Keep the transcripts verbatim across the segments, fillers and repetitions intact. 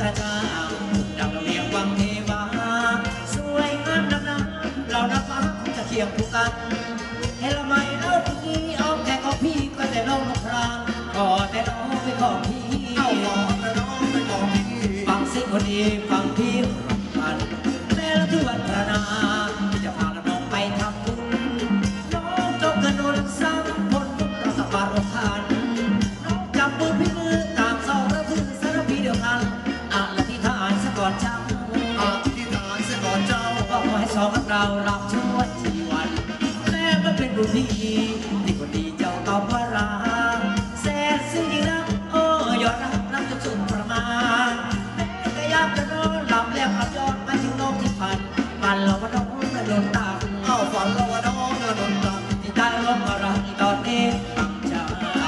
กระจ่างดังเราเรียกวังเทวาสวยงามนักหนาเรานักฟ้าคงจะเคียงคู่กันเห็นละไม่เอาพี่เอาแต่ของพี่ก็แต่น้องนกพรานขอแต่น้องไปของพี่เอาขอแต่น้องไปของพี่ฟังสิ่งคนดีฟังพี่รักกันแม่ละทุกวันพระนาจะพาน้องไปทำบุญน้องจงกระโดดซ้ำพ้นทุกประสบการณ์ผ่านน้องจับมือพี่มือต่างสองระพื้นสารพีเดียวกันอ่ะละที่ทานซะก่อนเจ้าอ่ะที่ทานซะก่อนเจ้าก็ขอให้สองเรารับช่วยชีวันแม่ก็เป็นรุ่นพี่ที่คนดีเจ้าตอบว่ารักแสนซึ้งจริงนะโอ้ยอดรักรักจนสุดประมาณแม่ก็อยากจะนอนหลับแล้วขับย้อนไปถึงโลกที่ฝันฝันเราว่าน้องจะโดนตามเอาฝันเราว่าน้องจะโดนตามที่ใต้ร่มมารักอีตอนนี้ตั้งใจ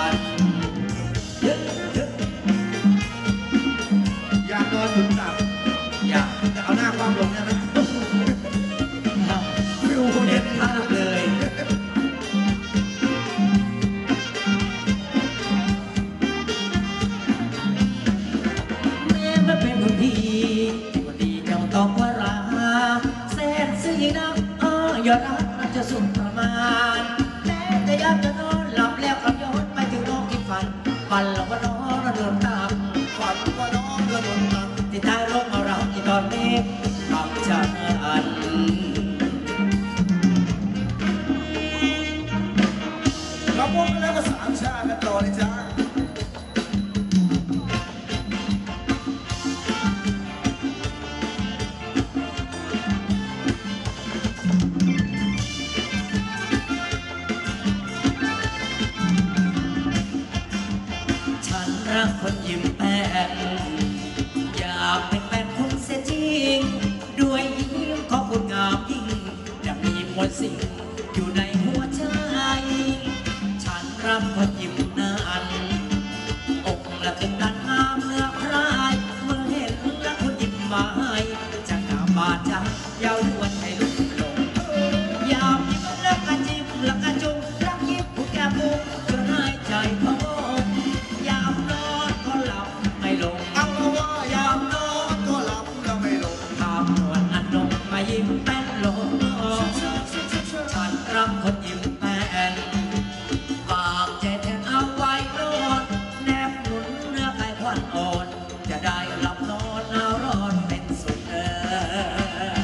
อยากนอนถึงตับอยากจะเอาหน้าความลงเนี่ยนะฟิวเด็ดมากเลยแม่มาเป็นคนดีคนดีเจ้าต้องว่ารักแสนซึ้งยิ่งนักเออยอดรักนับจะสุดประมาณแม้แต่อยากจะนอนหลับแล้วกลับย้อนไปถึงโลกที่ฝันฝันเราว่าน้องเราเดินตามฝันว่าน้องเราเดินตามที่ใต้ร่มมารักที่ตอนนี้บางฉันเราพบกันแล้วก็สามชาติกันต่อเลยจ้าฉันรักคนยิ้มแป้นอยากเป็นแฟนคุณเสียจริงด้วยยิ้มของคุณงามยิ่งจะมีมวลสิ่งอยู่ในหัวใจฉันรักคนยิ้มนานอกละถึงดันงามเนื้อพรายเมื่อเห็นรักคนยิ้มมาให้จะงามบาดใจยาวยวนให้ลุกลงยามยิ้มรักกันจิ้มรักกันจุ่มรักยิ้มผู้แก่มุกจนหายใจพะยามนอนก็หลับไม่ลงเอาว่ายามนอนก็หลับแล้วไม่ลงภาพนวลอันนงมายิ้มแป้นลงฉันรักคนยิ้มแป้นปากใจแทนเอาไว้นอนแนบหนุนเนื้อกายควันอ่อนจะได้หลับนอนหนาวร้อนเป็นสุดเออ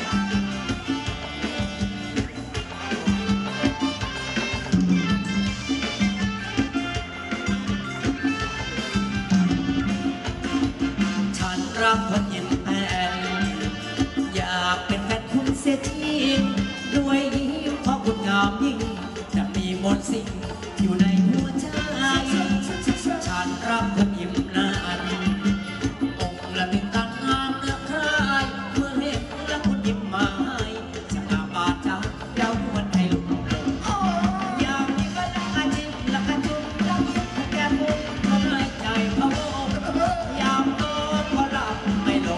ฉันรักคนยิ้มแป้นอยากเป็นแฟนคุณเสียจริงด้วยยิ้มของคุณงามยิ่งจะมีมนต์สิ่งอยู่ในหัวใจฉันรักคนยิ้มนานอกละเป็นการงามเนื้อคลายเมื่อเห็นแล้วคุณยิ้มมาให้จะงามบาดใจเย้ายวนให้ลุกลงยามยิ้มก็รักกันจริงรักกันจุ่มรักยิ้มผู้แก่มุกก็หายใจพะวงยามนอนก็หลับไม่ลง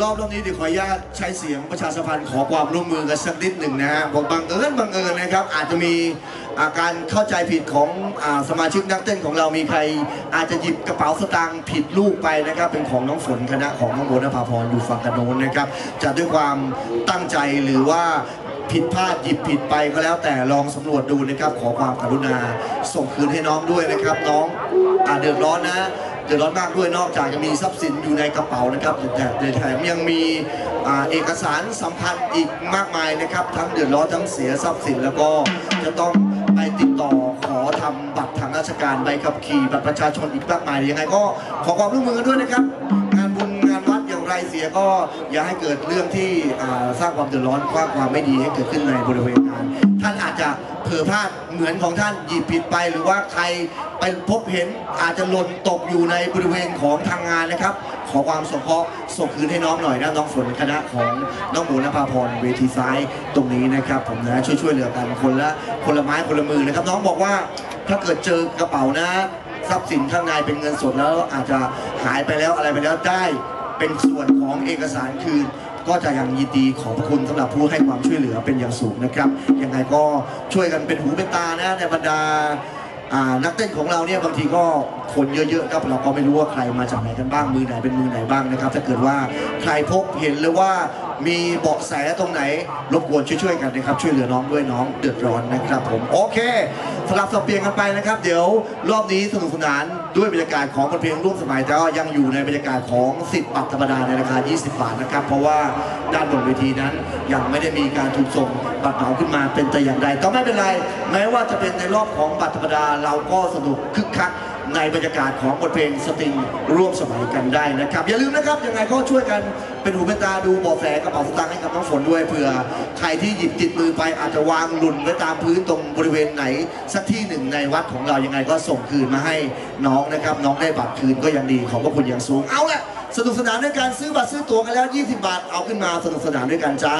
รอบรอบนี้เดี๋ยวขออนุญาตใช้เสียงประชาสัมพันธ์ขอความร่วมมือกันสักนิดหนึ่งนะฮะบอกบังเอิญบังเอิญนะครับอาจจะมีอาการเข้าใจผิดของอาสมาชิกนักเต้นของเรามีใครอาจจะหยิบกระเป๋าสตางค์ผิดลูกไปนะครับเป็นของน้องฝนคณะของน้องโบนภาพรอยู่ฝั่งกันโน้นนะครับจะด้วยความตั้งใจหรือว่าผิดพลาดหยิบผิดไปก็แล้วแต่ลองสำรวจดูนะครับขอความกรุณาส่งคืนให้น้องด้วยนะครับน้องอาเดือดร้อนนะเดือดร้อนมากด้วยนอกจากจะมีทรัพย์สินอยู่ในกระเป๋านะครับแต่ในแถมยังมีเอกสารสำคัญอีกมากมายนะครับทั้งเดือดร้อนทั้งเสียทรัพย์สินแล้วก็จะต้องไปติดต่อขอทำบัตรทางราชการใบขับขี่บัตรประชาชนอีกมากมายยังไงก็ขอความร่วมมือกันด้วยนะครับงานบุญงานวัดอย่างไรเสียก็อย่าให้เกิดเรื่องที่สร้างความเดือดร้อนสร้างความไม่ดีให้เกิดขึ้นในบริเวณงานท่านอาจจะเผลอพลาดเหมือนของท่านหยิบผิดไปหรือว่าใครไปพบเห็นอาจจะหล่นตกอยู่ในบริเวณของทางงานนะครับขอความสงเคราะห์ส่งคืนให้น้องหน่อยนะน้องฝนคณะของน้องโบนภาพรเวทีซ้ายตรงนี้นะครับผมนะช่วยช่วยเหลือกันคนละคนละไม้คนละมือนะครับน้องบอกว่าถ้าเกิดเจอกระเป๋านะทรัพย์สินข้างในเป็นเงินสดแล้วอาจจะหายไปแล้วอะไรไปแล้วได้เป็นส่วนของเอกสารคืนก็จะยังยินดีขอบคุณสำหรับผู้ให้ความช่วยเหลือเป็นอย่างสูงนะครับยังไงก็ช่วยกันเป็นหูเป็นตานะในบรรดานักเต้นของเราเนี่ยบางทีก็คนเยอะๆครับเราก็ไม่รู้ว่าใครมาจากไหนกันบ้างมือไหนเป็นมือไหนบ้างนะครับถ้าเกิดว่าใครพบเห็นหรือว่ามีเบาะแสตรงไหนรบกวนช่วยๆกันนะครับช่วยเหลือน้องด้วยน้องเดือดร้อนนะครับผมโอเคสลับสับเปลี่ยนกันไปนะครับเดี๋ยวรอบนี้สนุกสนานด้วยบรรยากาศของเพลงร่วมสมัยแต่ก็ยังอยู่ในบรรยากาศของสิทธิ์บัตรธรรมดาในราคายี่สิบบาทนะครับเพราะว่าด้านบนเวทีนั้นยังไม่ได้มีการถูกส่งบัตรเหมาขึ้นมาเป็นแต่อย่างใดก็ไม่เป็นไรแม้ว่าจะเป็นในรอบของบัตรธรรมดาเราก็สนุกคึกคักในบรรยากาศของบทเพลงสตริงร่วมสมัยกันได้นะครับอย่าลืมนะครับยังไงก็ช่วยกันเป็นหูเป็นตาดูเบาะแสกระเป๋าสตางค์ให้กับน้องฝนด้วยเผื่อใครที่หยิบติดมือไปอาจจะวางหล่นไว้ตามพื้นตรงบริเวณไหนสักที่หนึ่งในวัดของเรายังไงก็ส่งคืนมาให้น้องนะครับน้องได้บัตรคืนก็ยังดีขอบพระคุณอย่างสูงเอาแหละสนุกสนานด้วยการซื้อบัตรซื้อตั๋วกันแล้วยี่สิบบาทเอาขึ้นมาสนุกสนานด้วยกันจ้า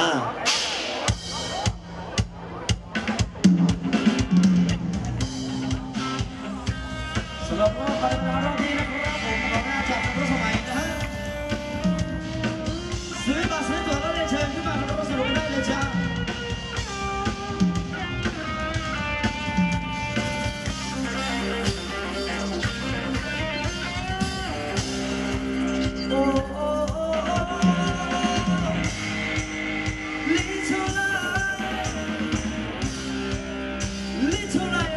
สำหรับรอบการรอบนี้นะครับผมขอหน้าจากรถสมัยนะฮะซื้อมาซื้อตั๋วแล้วเรียนเชิญขึ้นมาร่วมสนุกได้เลยจ้าโอ้โอ้โอ้ลิโชไลลิโชไลอะ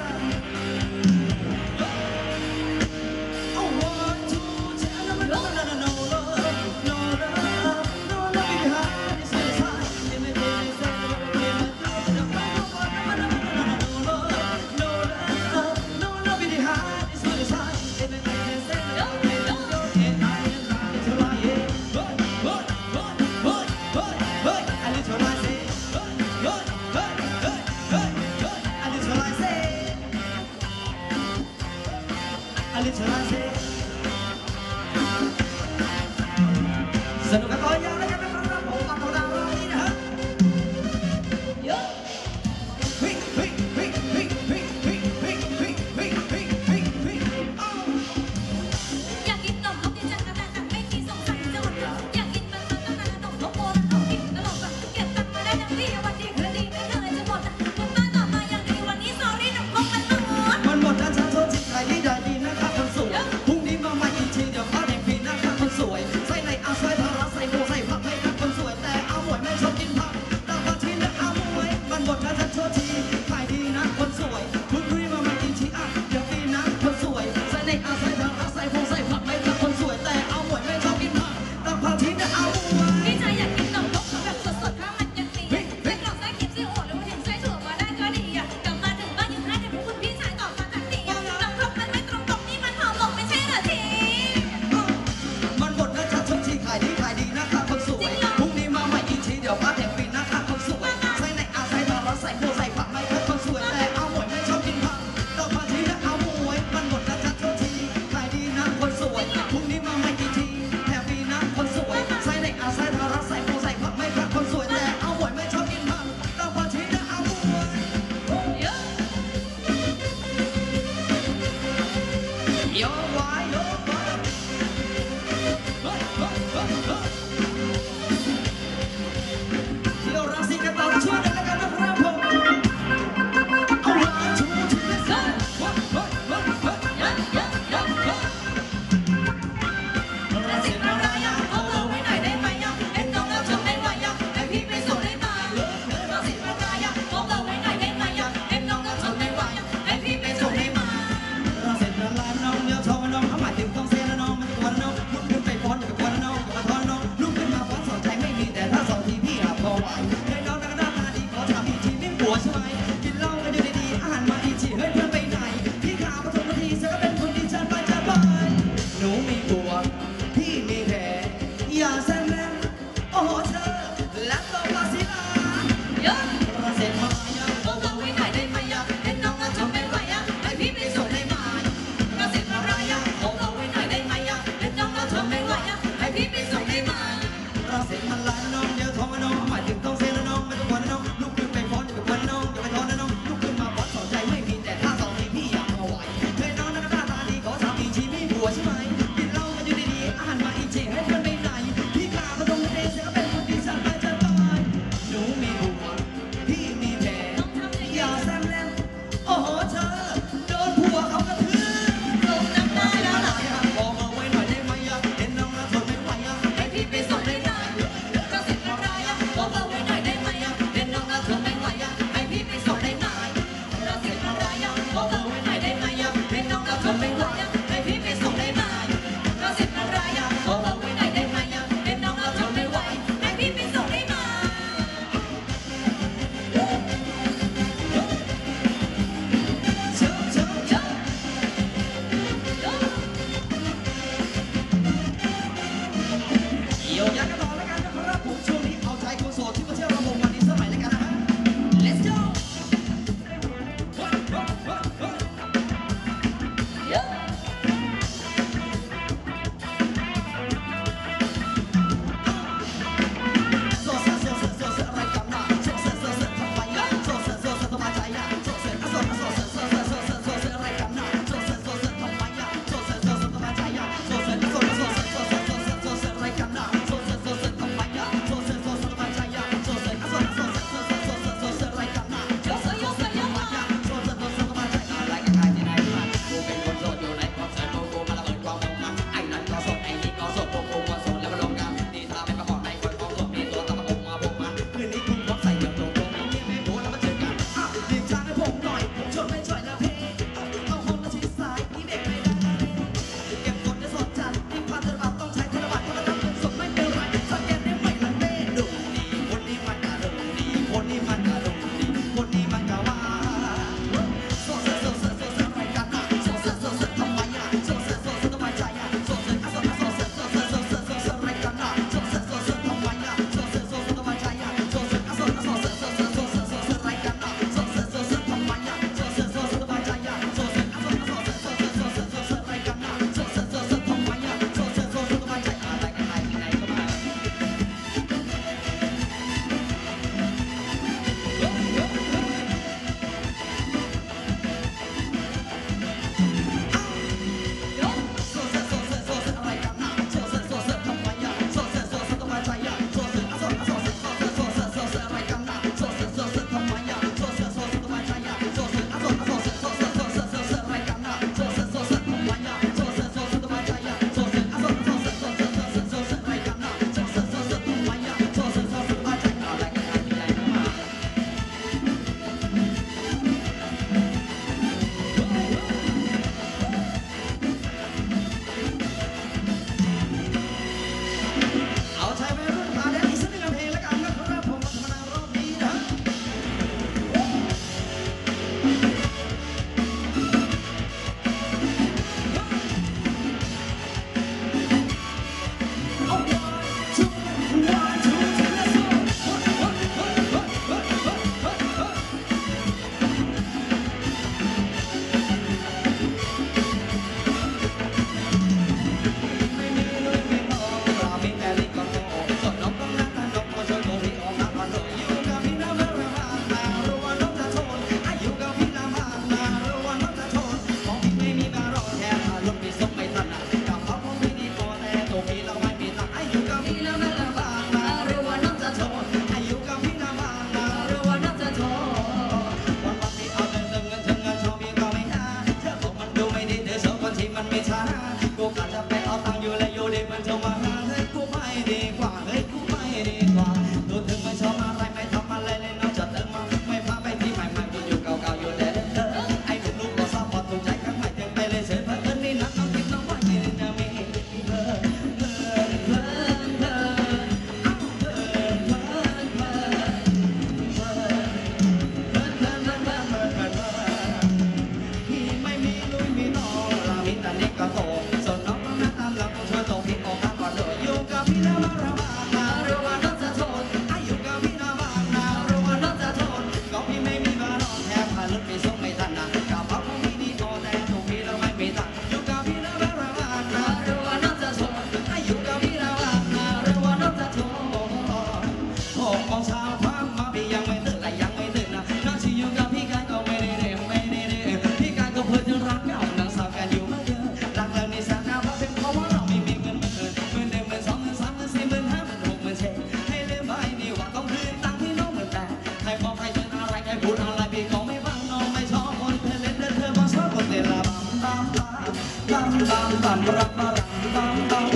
สนุกกันต่อยาวแล้วกันนะครับผมมาต่อดาวนี้นะฮะเยอะเฮ้ยเฮ้ยเฮ้ยเฮ้ยเฮ้ยเฮ้ยเฮ้ยเฮ้ยเฮ้ยเฮ้ยเฮ้ยเฮ้ยอยากกินนมเขากินจังแต่แต่ไม่มีสงสัยจะหมดอยากกินมันมันตั้งนานนมเขาโกนเขากินตลอดแบบเก็บตังค์มาได้ทั้งที่วันดีคืนดีไม่เคยจะหมดคุณมาต่อมาอย่างดีวันนี้สอรี่นมคงมันต้องหมดมันหมดนะฉันโทษจิตใจให้ได้ดีนะครับคนสวยพรุ่งนี้มาใหม่อีกทีเดี๋ยวขอเด็กปีนะครับคนสวยใส่ในอาใส่ทาราใส่หมวก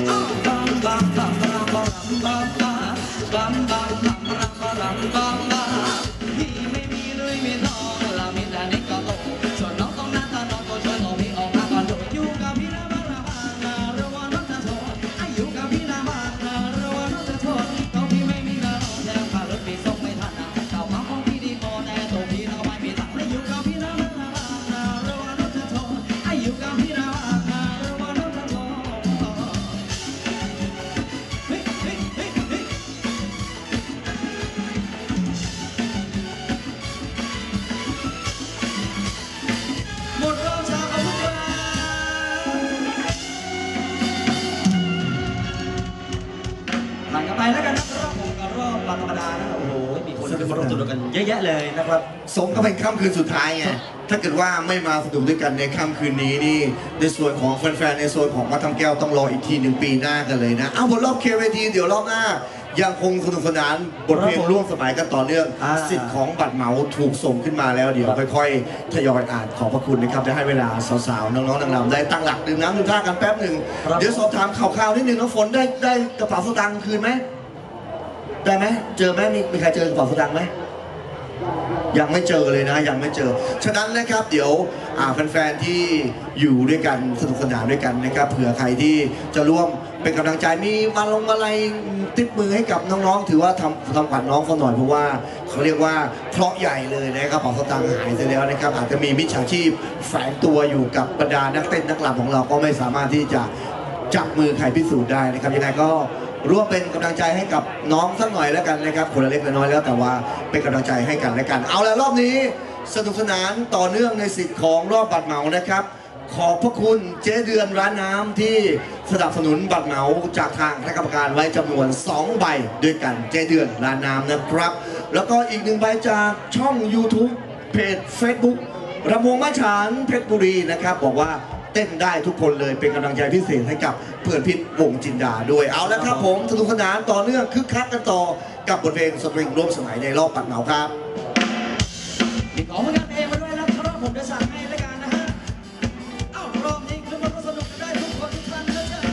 ไปแล้วกันนะรอบผมกับรอบธรรมดานะโอ้โหมีคนมาร่วมสนุกกันเยอะแยะเลยนะครับสมก็เป็นค่ำคืนสุดท้ายไงถ้าเกิดว่าไม่มาสนุกด้วยกันในค่ำคืนนี้นี่ในส่วนของแฟนๆในส่วนของวัดทำแก้วต้องรออีกทีหนึ่งปีหน้ากันเลยนะเอาบนรอบเคเวทีเดี๋ยวรอบหน้ายังคงสนุกสนานบทเพลงร่วมสมัยกันต่อเนื่องสิทธิ์ของบัตรเหมาถูกส่งขึ้นมาแล้วเดี๋ยวค่อยๆทยอยอ่านขอบพระคุณนะครับจะให้เวลาสาวๆน้องๆนางรำได้ตั้งหลักดื่มน้ำดื่มท่ากันแป๊บหนึ่งเดี๋ยวสอบถามข่าวๆนิดนึงน้องฝนได้ได้กระเป๋าสตางค์คืนไหมได้ไหมเจอไหมมีมีใครเจอกระเป๋าสตางค์ไหมยังไม่เจอเลยนะยังไม่เจอฉะนั้นนะครับเดี๋ยวแฟนๆที่อยู่ด้วยกันสนุกสนานด้วยกันนะครับเผื่อใครที่จะร่วมเป็นกำลังใจมีมาลงมาอะไรติดมือให้กับน้องๆถือว่าทำทำขวัญน้องเขาหน่อยเพราะว่าเขาเรียกว่าเคราะห์ใหญ่เลยนะครับกระเป๋าสตางค์หายไปแล้วนะครับอาจจะมีมิจฉาชีพแฝงตัวอยู่กับบรรดานักเต้นนักรำของเราก็ไม่สามารถที่จะจับมือใครพิสูจน์ได้นะครับยังไงก็ร่วมเป็นกำลังใจให้กับน้องสักหน่อยแล้วกันนะครับคนละเล็กละน้อยแล้วแต่ว่าเป็นกำลังใจให้กันและกันเอาละรอบนี้สนุกสนานต่อเนื่องในสิทธิ์ของรอบบัตรเหมานะครับขอบพระคุณเจ๊เดือนร้านน้ำที่สนับสนุนบัตรเหมาจากทางคณะกรรมการไว้จำนวนสองใบด้วยกันเจ๊เดือนร้านน้ำนะครับแล้วก็อีกหนึ่งใบจากช่อง YouTube เพจ Facebook ระมงมาฉานเพชรบุรีนะครับบอกว่าเต้นได้ทุกคนเลยเป็นกำลังใจพิเศษให้กับเพื่อนพิษวงจินดาด้วยเอาละครับผมสนุกสนานต่อเนื่องคึกคักกันต่อกับบทเพลงสตริงร่วมสมัยในรอบบัตรเหมาครับมีของมากันเองมาด้วยนะครับผมจะสั่งให้แล้วกันนะฮะเอ้ารอบนี้คือมันก็สนุกได้ทุกคนทุกท่านนะจ๊ะ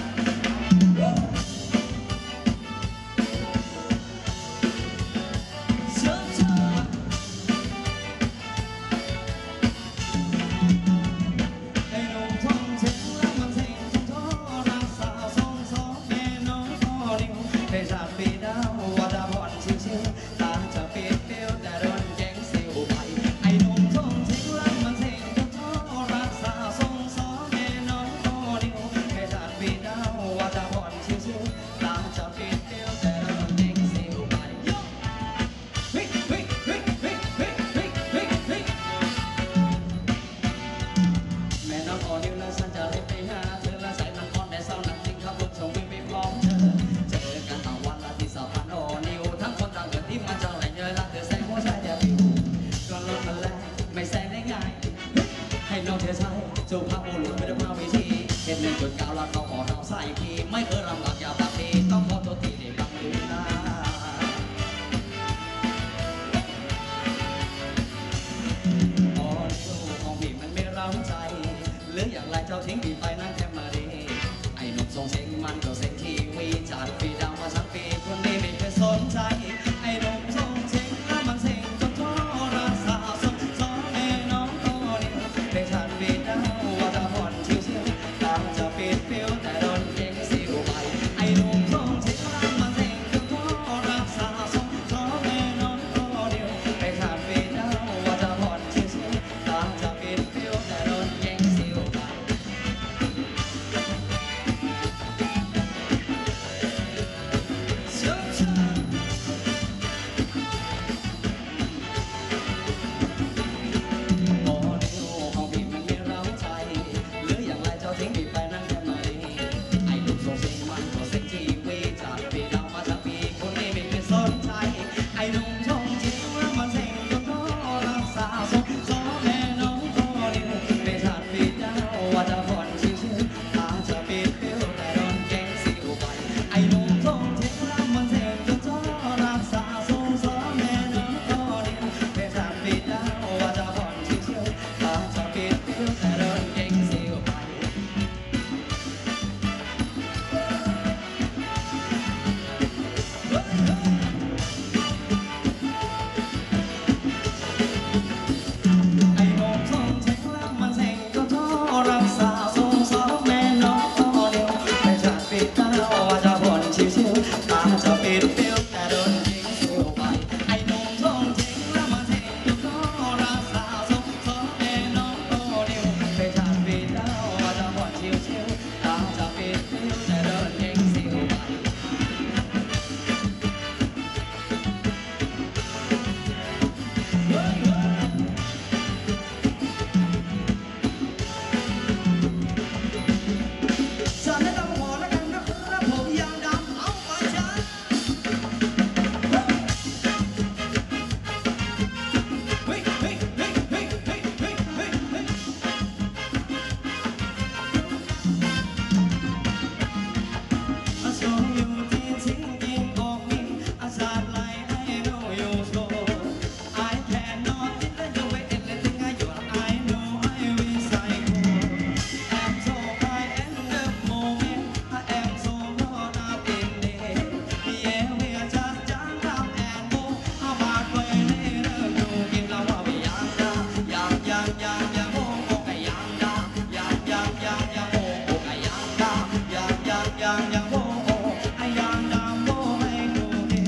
สุภาพบุรุษไม่ได้มาวิธีเห็นหนึ่งจุดเก้าแล้วเขาขอเราใส่พีไม่เคยรำบากอย่าปากดีต้องขอตัวทีเด็กบังลืมหน้าอ๋อลูกของพี่มันไม่ร้าวใจหรืออย่างไรเจ้าทิ้งพี่ไปนั่งแคมมารีไอ้หนุ่มทรงเซ็งมันก็เซ็งทีวีจากปีดาวมาสักปีคนนี้ไม่เคยสนใจไอ้หนุ่มทรงเซ็งแล้วมันเซ็งจนท้อรักษาสมสองแม่น้องก็เดียวได้ชัดปีดาว yang yang wo ai yang yang wo ai ku ke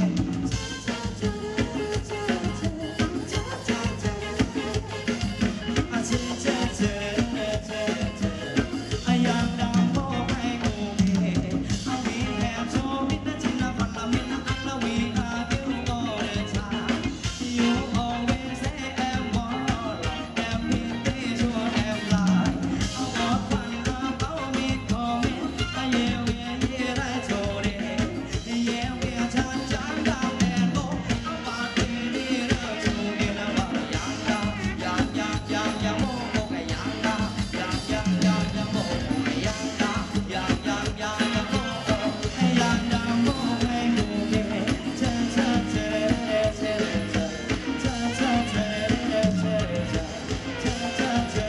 a che che che che ai yang yang wo ai ku ke a we have so mit na chin na fan na mit na an na we are you all the time you always say I'm more I'm in this world I'm like I want one about me coming I yeah we yeah right so yeah we are just just down and go I want to be the true in the world yang yang yang yang yang mo mo cái yang yang yang yang yang mo cái yang yang yang yang yang mo cái yang yang mo cái mo cái cha cha cha cha cha cha cha cha cha cha cha cha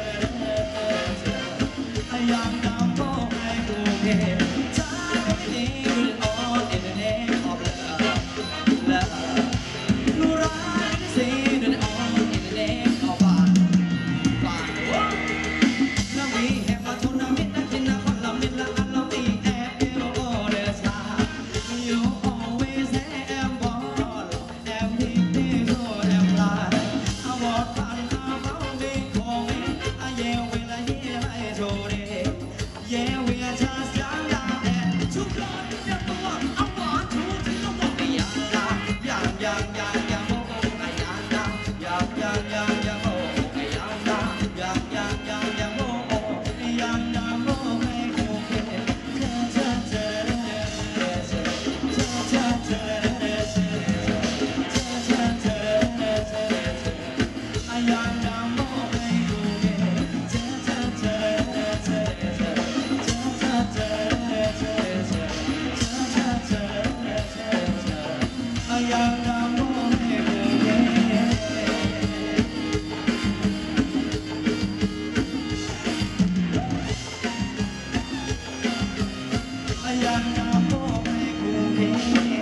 ai yang yang mo cái mo cái cha cái đi on in the name of love love nu rai say it on in the name of fun fun now we have a tournament that in a parliament la la we have all the time you always have ball everything so damn right I want fun about me calling I yeah we la yeah I told it yeah we are just young and too good just the one I want to do the one the young young young young young oh young young young young young oh young young young young young oh young young oh hey okay cha cha cha cha cha cha cha cha ai yang yang oh hey okay cha cha cha cha cha cha cha ai yang yang oh hey okay ai yang yang oh hey okay